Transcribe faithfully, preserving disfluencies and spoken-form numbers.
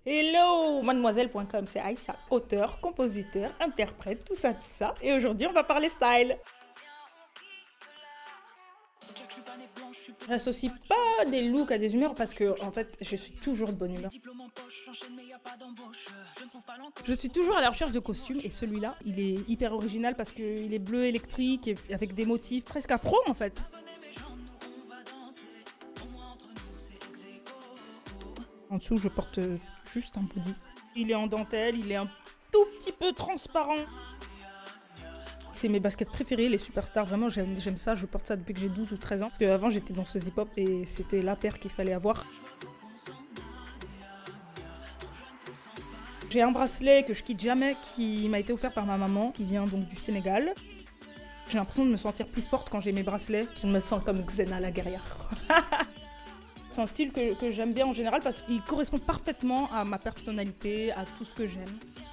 Hello, mademoiselle point com, c'est Aïssa, auteur, compositeur, interprète, tout ça, tout ça. Et aujourd'hui, on va parler style. J'associe pas des looks à des humeurs parce que, en fait, je suis toujours de bonne humeur. Je suis toujours à la recherche de costumes et celui-là, il est hyper original parce qu'il est bleu électrique et avec des motifs presque afro, en fait. En dessous, je porte juste un body. Il est en dentelle, il est un tout petit peu transparent. C'est mes baskets préférées, les superstars. Vraiment, j'aime ça. Je porte ça depuis que j'ai douze ou treize ans. Parce qu'avant, j'étais dans ce hip-hop et c'était la paire qu'il fallait avoir. J'ai un bracelet que je quitte jamais, qui m'a été offert par ma maman, qui vient donc du Sénégal. J'ai l'impression de me sentir plus forte quand j'ai mes bracelets. Je me sens comme Xena la guerrière. C'est un style que, que j'aime bien en général parce qu'il correspond parfaitement à ma personnalité, à tout ce que j'aime.